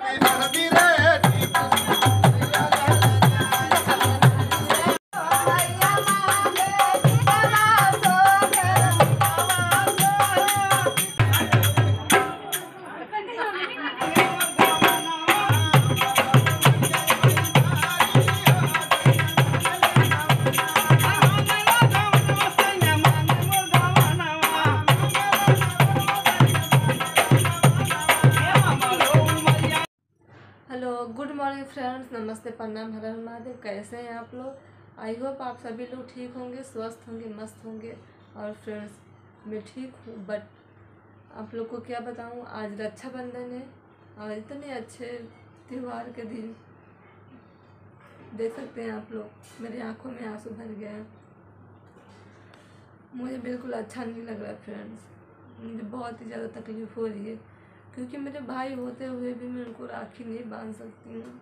Good morning friends, नमस्ते, प्रणाम, हर हर महादेव। कैसे हैं आप लोग? आई होप आप सभी लोग ठीक होंगे, स्वस्थ होंगे, मस्त होंगे। और फ्रेंड्स, मैं ठीक हूँ, बट आप लोग को क्या बताऊँ, आज रक्षाबंधन है और इतने अच्छे त्यौहार के दिन देख सकते हैं आप लोग, मेरी आंखों में आंसू भर गया है। मुझे बिल्कुल अच्छा नहीं लग रहा फ्रेंड्स, मुझे बहुत ही ज़्यादा तकलीफ़ हो रही है, क्योंकि मेरे भाई होते हुए भी मैं उनको राखी नहीं बांध सकती हूँ।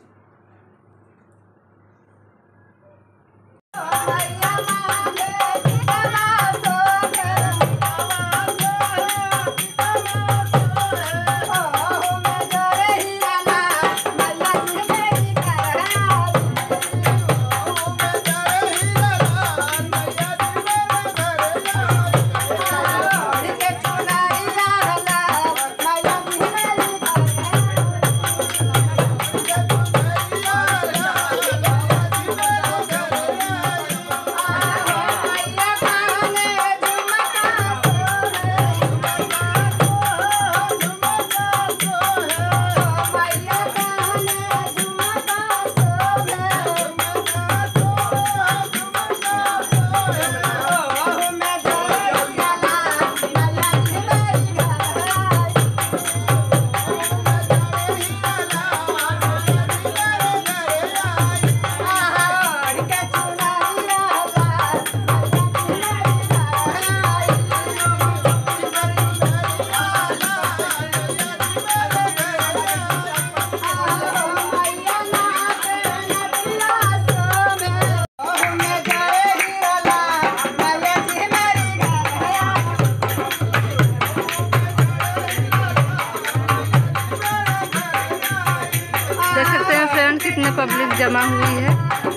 देख सकते हैं फ्रेंड्स, कितने पब्लिक जमा हुई है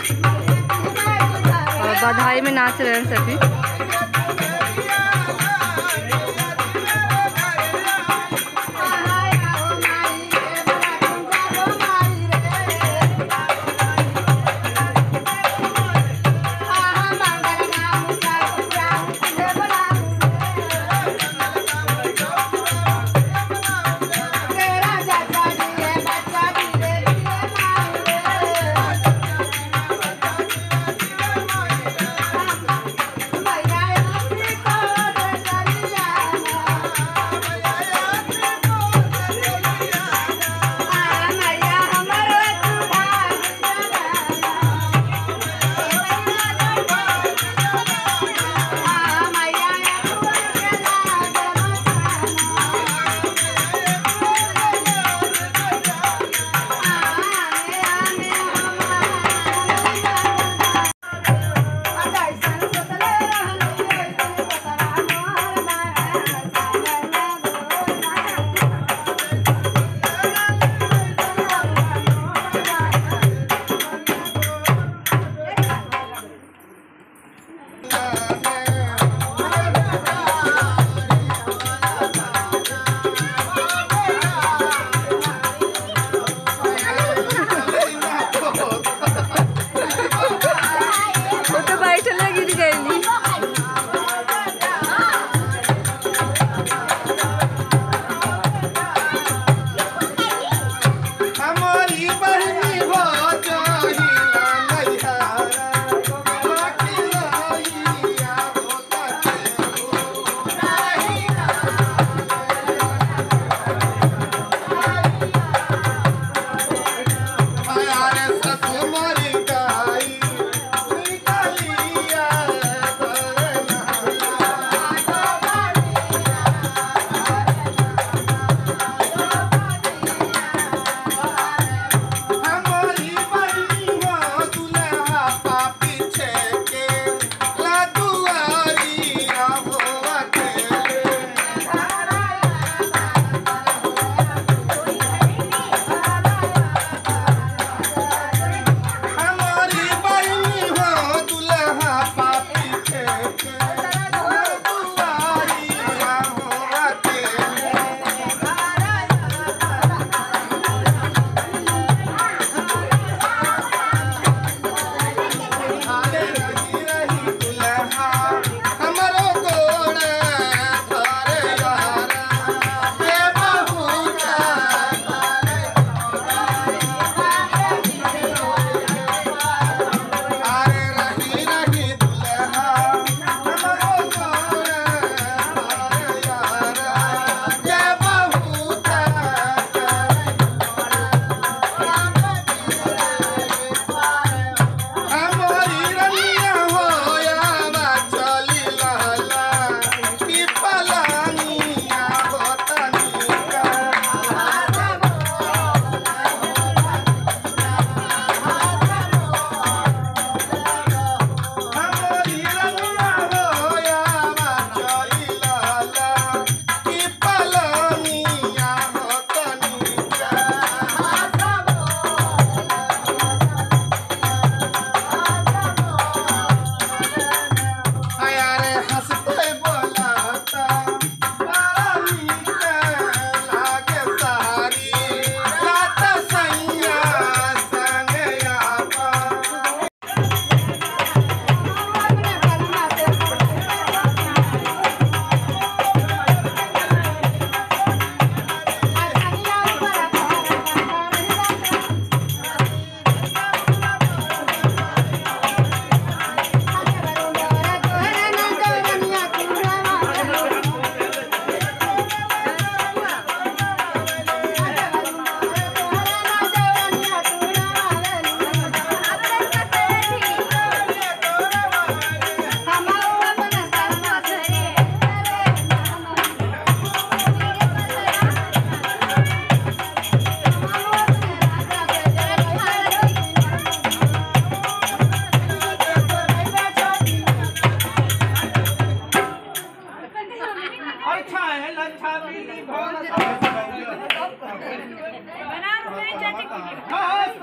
और बधाई में नाच रहे हैं सभी।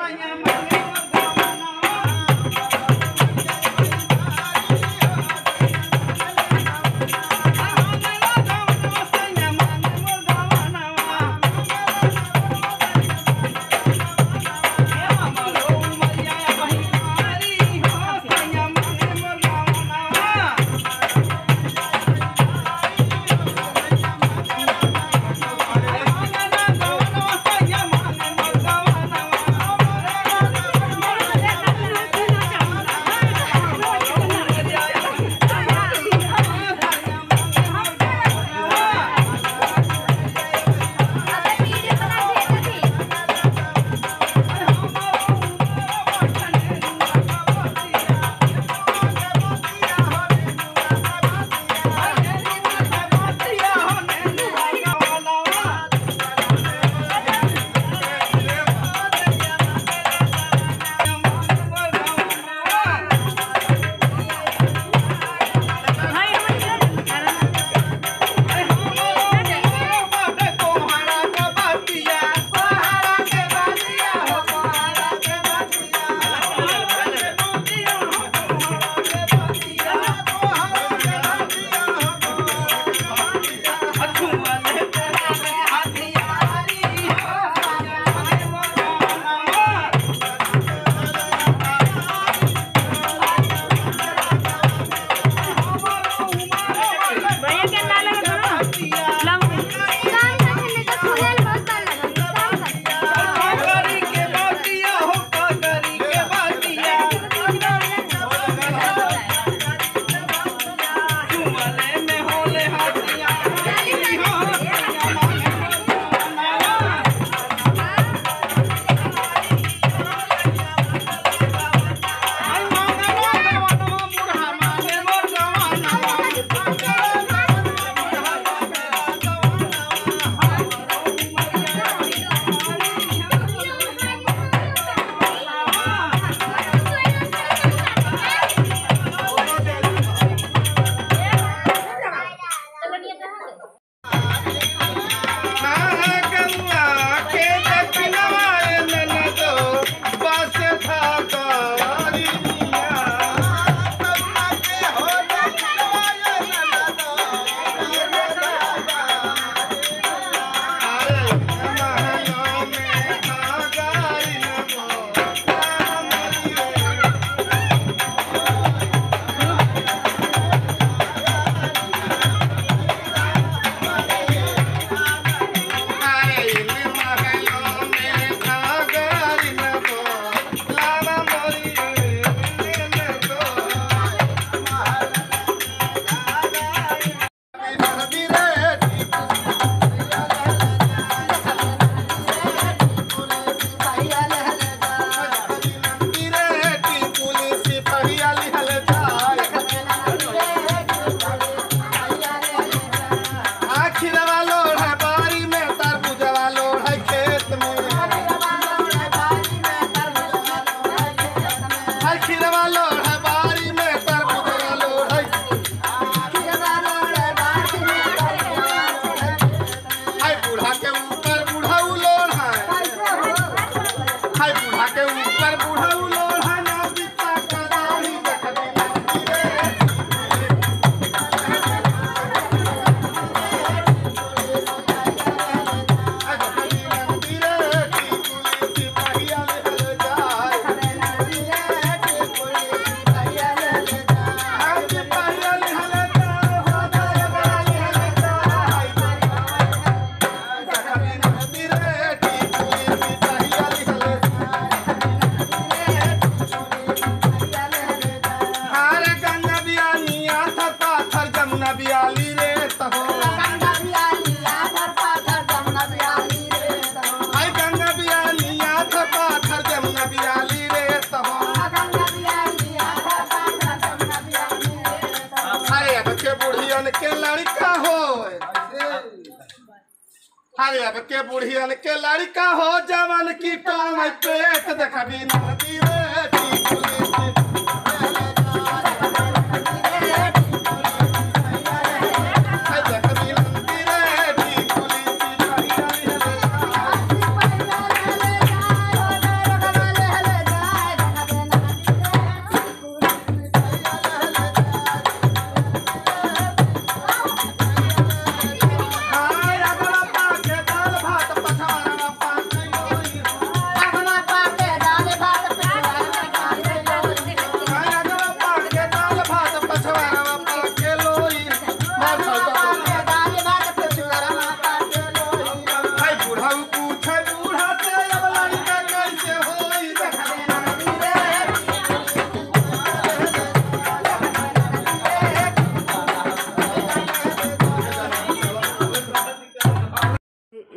अरे अब के बुढ़ियन के लड़का हो जवन की काम पेट देखबी नदी रे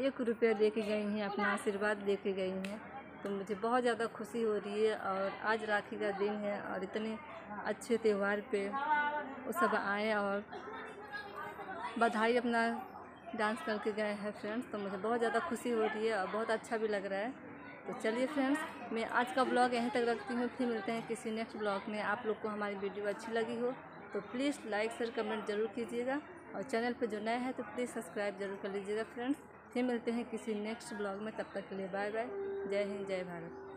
1 रुपया दे के गई हैं, अपना आशीर्वाद दे के गई हैं। तो मुझे बहुत ज़्यादा खुशी हो रही है। और आज राखी का दिन है और इतने अच्छे त्यौहार पे वो सब आए और बधाई अपना डांस करके गए हैं फ्रेंड्स। तो मुझे बहुत ज़्यादा खुशी हो रही है और बहुत अच्छा भी लग रहा है। तो चलिए फ्रेंड्स, मैं आज का ब्लॉग यहीं तक रखती हूँ। फिर मिलते हैं किसी नेक्स्ट ब्लॉग में। आप लोग को हमारी वीडियो अच्छी लगी हो तो प्लीज़ लाइक शेयर कमेंट ज़रूर कीजिएगा। और चैनल पर जो नया है तो प्लीज़ सब्सक्राइब जरूर कर लीजिएगा फ्रेंड्स। फिर मिलते हैं किसी नेक्स्ट ब्लॉग में। तब तक के लिए बाय बाय। जय हिंद, जय भारत।